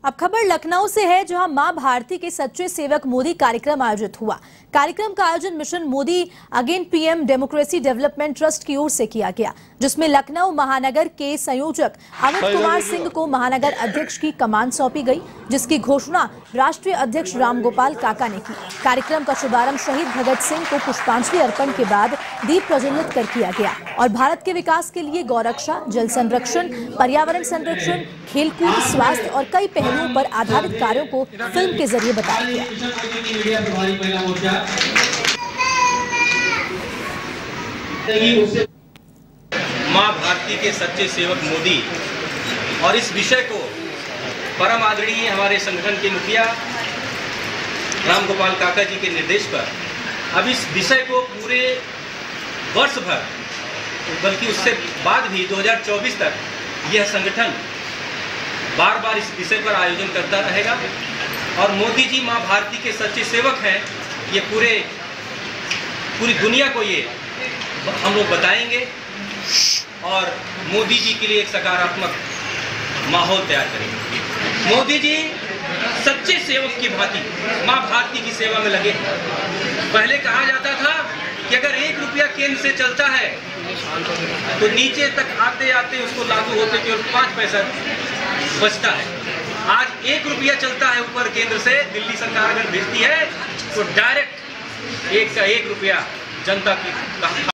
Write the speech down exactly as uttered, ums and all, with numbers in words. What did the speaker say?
अब खबर लखनऊ से है, जहां मां भारती के सच्चे सेवक मोदी कार्यक्रम आयोजित हुआ। कार्यक्रम का आयोजन mission Modi again PM democracy development trust की ओर से किया गया, जिसमें लखनऊ महानगर के संयोजक अमित कुमार सिंह को महानगर अध्यक्ष की कमान सौंपी गई, जिसकी घोषणा राष्ट्रीय अध्यक्ष रामगोपाल काका ने की। कार्यक्रम का शुभारंभ शहीद भगत सिंह को पुष्पांजलि अर्पण के बाद दीप प्रज्वलित कर किया गया और भारत के विकास के लिए गौरक्षा, जल संरक्षण, पर्यावरण संरक्षण, खेलकूद, स्वास्थ्य और कई पहलुओं पर आधारित कार्यों को फिल्म के जरिए बताया गया। मां भारती के सच्चे सेवक मोदी और इस विषय को परम आदरणीय हमारे संगठन के मुखिया रामगोपाल काका जी के निर्देश पर अब इस विषय को पूरे वर्ष भर, बल्कि उससे बाद भी दो हज़ार चौबीस तक यह संगठन बार बार इस विषय पर आयोजन करता रहेगा। और मोदी जी मां भारती के सच्चे सेवक हैं, ये पूरे पूरी दुनिया को ये हम लोग बताएंगे और मोदी जी के लिए एक सकारात्मक माहौल तैयार करेंगे। मोदी जी सच्चे सेवक की भांति मां भारती की सेवा में लगे। पहले कहा जाता था कि अगर एक रुपया केंद्र से चलता है तो नीचे तक आते आते उसको लागू होते केवल पाँच पैसा बचता है। आज एक रुपया चलता है ऊपर केंद्र से, दिल्ली सरकार अगर भेजती है तो डायरेक्ट एक का एक रुपया जनता की